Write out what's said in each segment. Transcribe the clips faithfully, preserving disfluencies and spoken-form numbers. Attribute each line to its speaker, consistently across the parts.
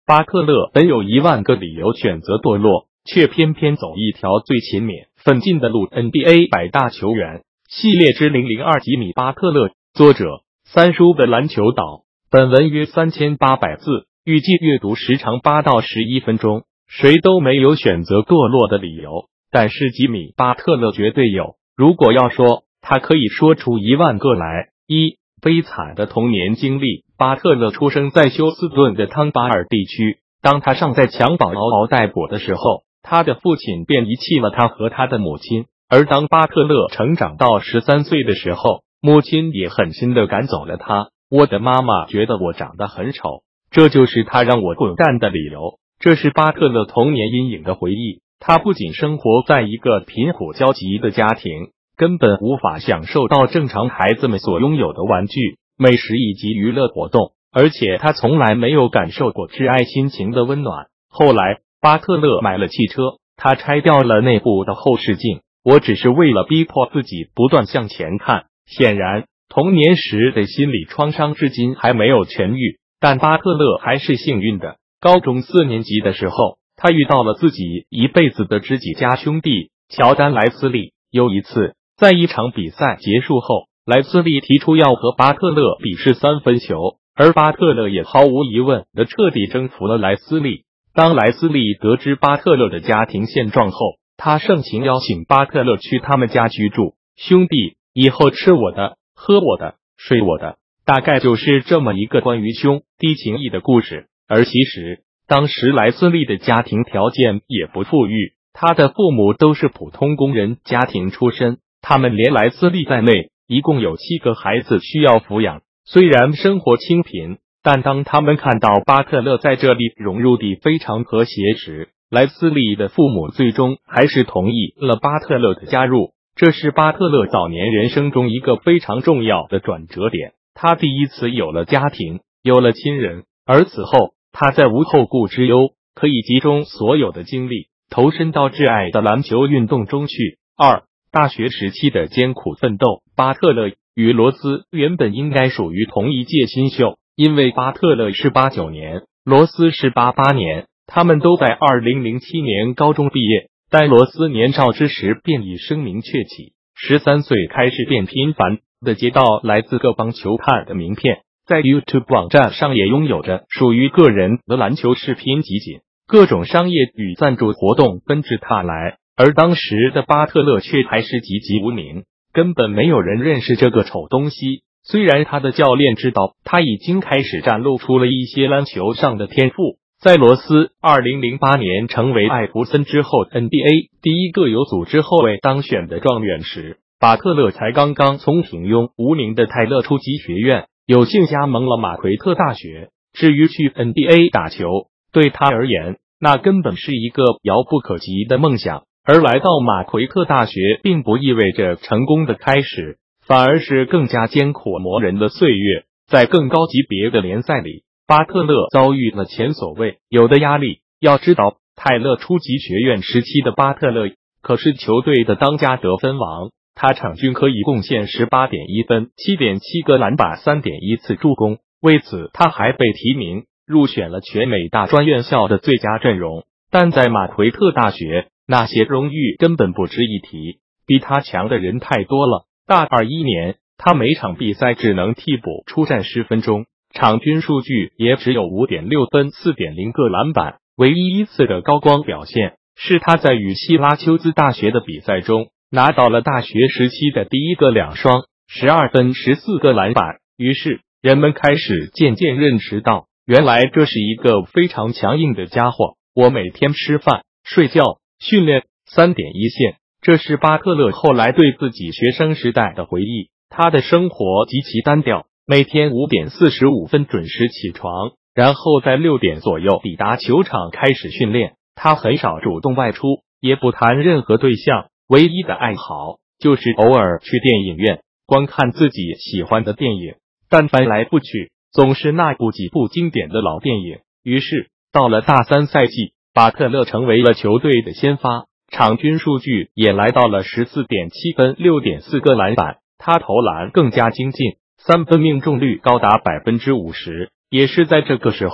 Speaker 1: 巴特勒本有一万个理由选择堕落，却偏偏走一条最勤勉奋进的路。N B A 百大球员系列之零零二吉米巴特勒，作者三叔的篮球岛。本文约三千八百字，预计阅读时长八到十一分钟。谁都没有选择堕落的理由，但是吉米巴特勒绝对有。如果要说，他可以说出一万个来。一、悲惨的童年经历。巴特勒出生在休斯顿的汤巴尔地区，当他尚在襁褓嗷嗷待哺的时候，他的父亲便遗弃了他和他的母亲。而当巴特勒成长到十三岁的时候，母亲也狠心的赶走了他。我的妈妈觉得我长得很丑，这就是他让我滚蛋的理由。这是巴特勒童年阴影的回忆。他不仅生活在一个贫苦交集的家庭，根本无法享受到正常孩子们所拥有的玩具、美食以及娱乐活动，而且他从来没有感受过挚爱亲情的温暖。后来，巴特勒买了汽车，他拆掉了内部的后视镜，我只是为了逼迫自己不断向前看。显然，童年时的心理创伤至今还没有痊愈，但巴特勒还是幸运的。高中四年级的时候，他遇到了自己一辈子的知己加兄弟乔丹·莱斯利。有一次，在一场比赛结束后，莱斯利提出要和巴特勒比试三分球，而巴特勒也毫无疑问的彻底征服了莱斯利。当莱斯利得知巴特勒的家庭现状后，他盛情邀请巴特勒去他们家居住。兄弟，以后吃我的，喝我的，睡我的，大概就是这么一个关于兄弟情谊的故事。而其实，当时莱斯利的家庭条件也不富裕，他的父母都是普通工人家庭出身，他们连莱斯利在内，一共有七个孩子需要抚养。虽然生活清贫，但当他们看到巴特勒在这里融入地非常和谐时，莱斯利的父母最终还是同意了巴特勒的加入。这是巴特勒早年人生中一个非常重要的转折点，他第一次有了家庭，有了亲人，而此后他在无后顾之忧，可以集中所有的精力投身到挚爱的篮球运动中去。二、大学时期的艰苦奋斗。巴特勒与罗斯原本应该属于同一届新秀，因为巴特勒是八九年，罗斯是八八年，他们都在二零零七年高中毕业。但罗斯年少之时便已声名鹊起，十三岁开始便频繁的接到来自各方球探的名片，在 YouTube 网站上也拥有着属于个人的篮球视频集锦，各种商业与赞助活动纷至沓来。而当时的巴特勒却还是籍籍无名，根本没有人认识这个丑东西。虽然他的教练知道他已经开始展露出了一些篮球上的天赋，在罗斯二零零八年成为艾弗森之后 N B A 第一个有组织后卫当选的状元时，巴特勒才刚刚从平庸无名的泰勒初级学院有幸加盟了马奎特大学。至于去 N B A 打球，对他而言那根本是一个遥不可及的梦想，而来到马奎特大学并不意味着成功的开始，反而是更加艰苦磨人的岁月。在更高级别的联赛里，巴特勒遭遇了前所未有的压力。要知道，泰勒初级学院时期的巴特勒可是球队的当家得分王，他场均可以贡献 十八点一 分、七点七 个篮板、三点一 次助攻。为此，他还被提名入选了全美大专院校的最佳阵容。但在马奎特大学，那些荣誉根本不值一提，比他强的人太多了。大二一年，他每场比赛只能替补出战十分钟，场均数据也只有 五点六 分 四点零 个篮板。唯一一次的高光表现是他在与希拉丘兹大学的比赛中拿到了大学时期的第一个两双，十二分十四个篮板。于是人们开始渐渐认识到，原来这是一个非常强硬的家伙。我每天吃饭、睡觉、训练三点一线。这是巴特勒后来对自己学生时代的回忆。他的生活极其单调，每天五点四十五分准时起床，然后在六点左右抵达球场开始训练。他很少主动外出，也不谈任何对象，唯一的爱好就是偶尔去电影院观看自己喜欢的电影，但翻来覆去总是那部几部经典的老电影。于是到了大三赛季，巴特勒成为了球队的先发，场均数据也来到了 十四点七 分 六点四 个篮板。他投篮更加精进，三分命中率高达 百分之五十。也是在这个时候，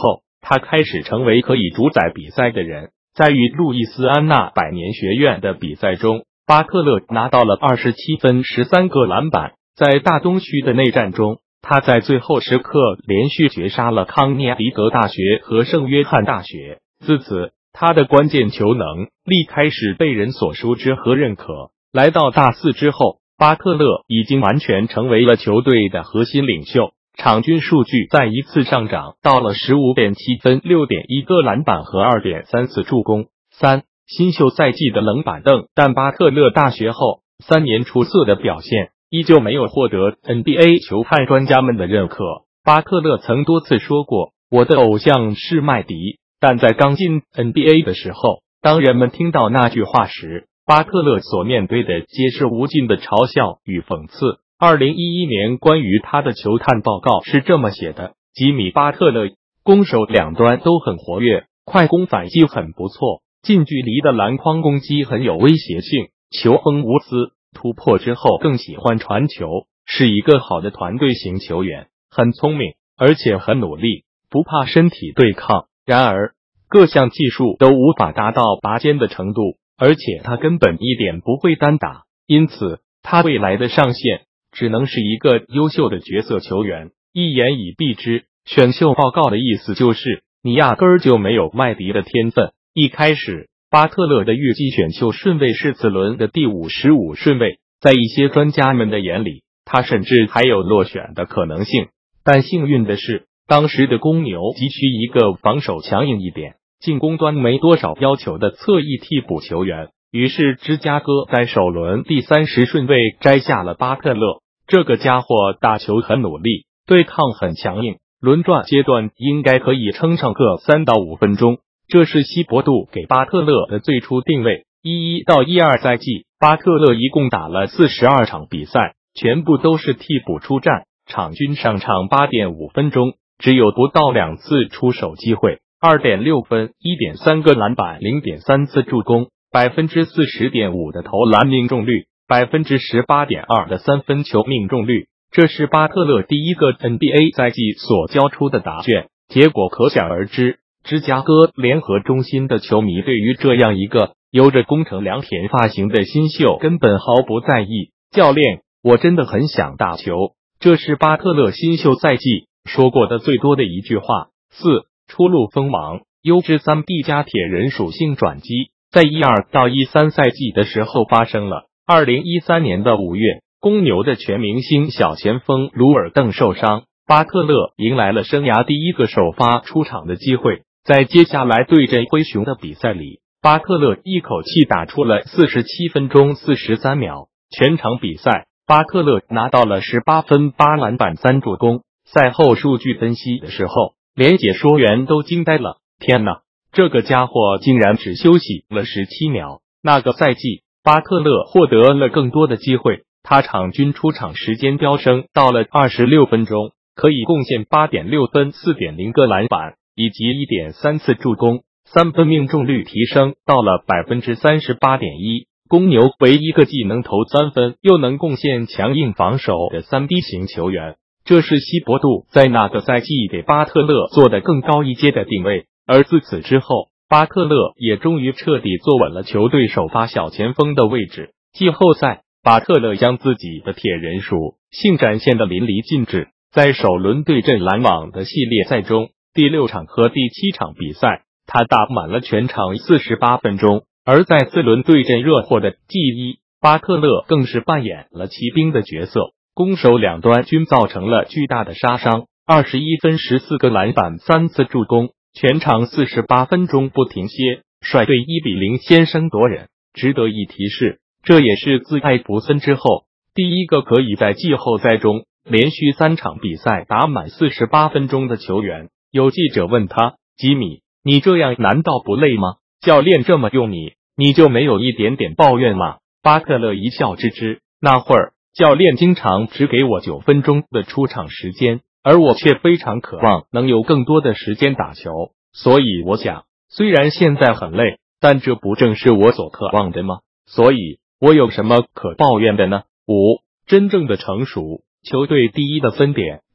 Speaker 1: 他开始成为可以主宰比赛的人。在与路易斯安那百年学院的比赛中，巴特勒拿到了二十七分十三个篮板。在大东区的内战中，他在最后时刻连续绝杀了康涅狄格大学和圣约翰大学。自此，他的关键球能力开始被人所熟知和认可。来到大四之后，巴特勒已经完全成为了球队的核心领袖，场均数据再一次上涨到了 十五点七分 六点一个篮板和 二点三次助攻。三新秀赛季的冷板凳，但巴特勒大学后三年出色的表现依旧没有获得 N B A 球探专家们的认可。巴特勒曾多次说过，我的偶像是麦迪，但在刚进 N B A 的时候，当人们听到那句话时，巴特勒所面对的皆是无尽的嘲笑与讽刺。二零一一年关于他的球探报告是这么写的：吉米·巴特勒攻守两端都很活跃，快攻反击很不错，近距离的篮筐攻击很有威胁性，球风无私，突破之后更喜欢传球，是一个好的团队型球员，很聪明，而且很努力，不怕身体对抗。然而各项技术都无法达到拔尖的程度，而且他根本一点不会单打，因此他未来的上限只能是一个优秀的角色球员。一言以蔽之，选秀报告的意思就是你压根儿就没有麦迪的天分。一开始巴特勒的预计选秀顺位是次轮的第五十五顺位，在一些专家们的眼里，他甚至还有落选的可能性。但幸运的是，当时的公牛急需一个防守强硬一点，进攻端没多少要求的侧翼替补球员，于是芝加哥在首轮第三十顺位摘下了巴特勒。这个家伙打球很努力，对抗很强硬，轮转阶段应该可以撑上个三到五分钟。这是希伯杜给巴特勒的最初定位。一一到一二赛季，巴特勒一共打了四十二场比赛，全部都是替补出战，场均上场 八点五分钟，只有不到两次出手机会， 二点六分， 一点三个篮板， 零点三次助攻， 百分之四十点五 的投篮命中率， 百分之十八点二 的三分球命中率。这是巴特勒第一个 N B A 赛季所交出的答卷，结果可想而知。芝加哥联合中心的球迷对于这样一个有着宫城良田发型的新秀根本毫不在意。教练，我真的很想打球，这是巴特勒新秀赛季说过的最多的一句话。四出路锋芒，优质 三 D 加铁人属性转机，在一二到一三赛季的时候发生了。二零一三年的五月，公牛的全明星小前锋鲁尔邓受伤，巴特勒迎来了生涯第一个首发出场的机会。在接下来对阵灰熊的比赛里，巴特勒一口气打出了四十七分钟四十三秒，全场比赛巴特勒拿到了十八分八篮板三助攻。赛后数据分析的时候，连解说员都惊呆了，天哪，这个家伙竟然只休息了十七秒。那个赛季巴特勒获得了更多的机会，他场均出场时间飙升到了二十六分钟，可以贡献 八点六分 四点零个篮板以及 一点三次助攻，三分命中率提升到了 百分之三十八点一。 公牛唯一一个既能投三分又能贡献强硬防守的 三 D 型球员，这是希伯杜在那个赛季给巴特勒做的更高一阶的定位。而自此之后，巴特勒也终于彻底坐稳了球队首发小前锋的位置。季后赛，巴特勒将自己的铁人属性展现的淋漓尽致。在首轮对阵篮网的系列赛中，第六场和第七场比赛，他打满了全场四十八分钟。而在次轮对阵热火的 G 一，巴特勒更是扮演了骑兵的角色，攻守两端均造成了巨大的杀伤。二十一分十四个篮板三次助攻，全场四十八分钟不停歇，率队一比零先声夺人。值得一提是，这也是自艾弗森之后第一个可以在季后赛中连续三场比赛打满四十八分钟的球员。有记者问他，吉米，你这样难道不累吗？教练这么用你，你就没有一点点抱怨吗？巴特勒一笑置之，那会儿教练经常只给我九分钟的出场时间，而我却非常渴望能有更多的时间打球，所以我想，虽然现在很累，但这不正是我所渴望的吗？所以我有什么可抱怨的呢？五真正的成熟，球队第一的分点，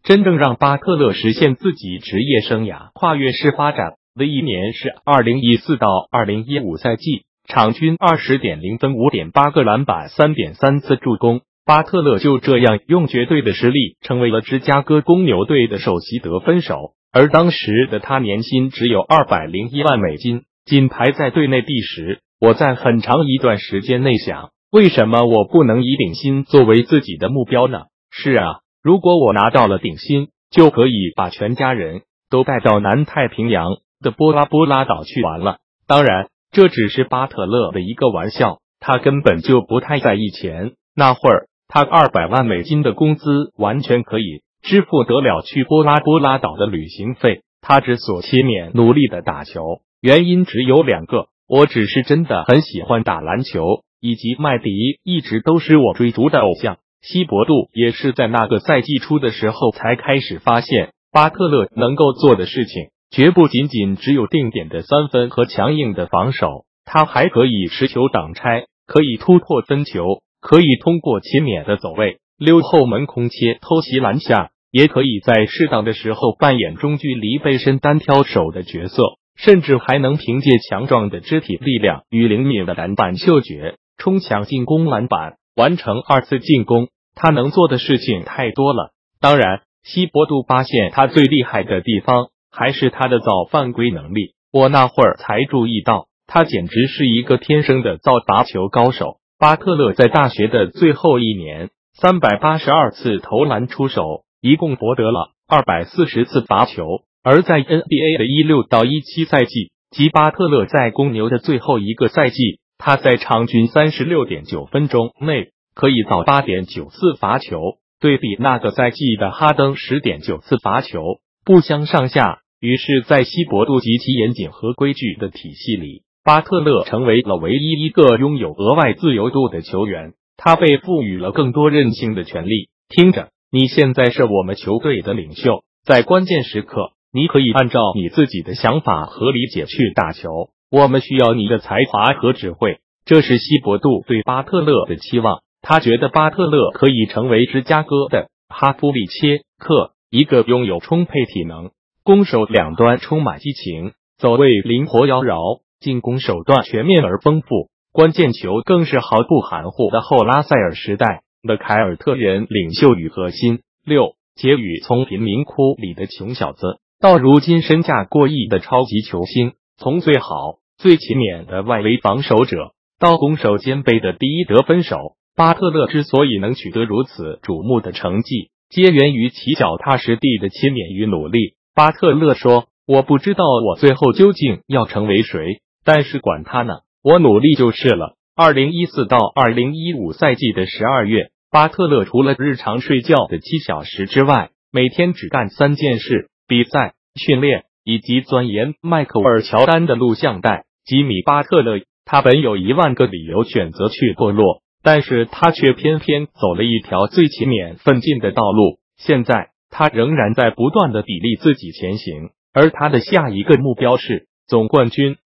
Speaker 1: 真正让巴特勒实现自己职业生涯跨越式发展的一年是二零一四到二零一五赛季，场均 二十点零分 五点八个篮板 三点三次助攻。巴特勒就这样用绝对的实力成为了芝加哥公牛队的首席得分手，而当时的他年薪只有二百零一万美金，仅排在队内第十。我在很长一段时间内想，为什么我不能以顶薪作为自己的目标呢？是啊，如果我拿到了顶薪，就可以把全家人都带到南太平洋的波拉波拉岛去玩了。当然，这只是巴特勒的一个玩笑，他根本就不太在意钱。那会儿他二百万美金的工资完全可以支付得了去波拉波拉岛的旅行费。他之所切勉努力的打球，原因只有两个：我只是真的很喜欢打篮球，以及麦迪一直都是我追逐的偶像。希伯杜也是在那个赛季初的时候才开始发现，巴特勒能够做的事情绝不仅仅只有定点的三分和强硬的防守，他还可以持球挡拆，可以突破分球，可以通过切勉的走位溜后门空切偷袭篮下，也可以在适当的时候扮演中距离背身单挑手的角色，甚至还能凭借强壮的肢体力量与灵敏的篮板嗅觉冲抢进攻篮板，完成二次进攻。他能做的事情太多了。当然，希伯杜发现他最厉害的地方还是他的造犯规能力。我那会儿才注意到，他简直是一个天生的造罚球高手。巴特勒在大学的最后一年，三百八十二次投篮出手，一共博得了二百四十次罚球。而在 N B A 的十六到十七赛季，即巴特勒在公牛的最后一个赛季，他在场均 三十六点九 分钟内可以造 八点九 次罚球，对比那个赛季的哈登 十点九 次罚球，不相上下。于是在希伯杜极其严谨和规矩的体系里，巴特勒成为了唯一一个拥有额外自由度的球员，他被赋予了更多任性的权利。听着，你现在是我们球队的领袖，在关键时刻，你可以按照你自己的想法和理解去打球，我们需要你的才华和智慧。这是希伯杜对巴特勒的期望。他觉得巴特勒可以成为芝加哥的哈夫利切克，一个拥有充沛体能、攻守两端充满激情、走位灵活妖娆、进攻手段全面而丰富，关键球更是毫不含糊的后拉塞尔时代的凯尔特人领袖与核心。六，结语：从贫民窟里的穷小子到如今身价过亿的超级球星，从最好最勤勉的外围防守者到攻守兼备的第一得分手，巴特勒之所以能取得如此瞩目的成绩，皆源于其脚踏实地的勤勉与努力。巴特勒说，我不知道我最后究竟要成为谁，但是管他呢，我努力就是了。二零一四到二零一五赛季的十二月，巴特勒除了日常睡觉的七小时之外，每天只干三件事：比赛、训练以及钻研迈克尔乔丹的录像带。吉米·巴特勒，他本有一万个理由选择去堕落，但是他却偏偏走了一条最勤勉奋进的道路。现在他仍然在不断的砥砺自己前行，而他的下一个目标是总冠军。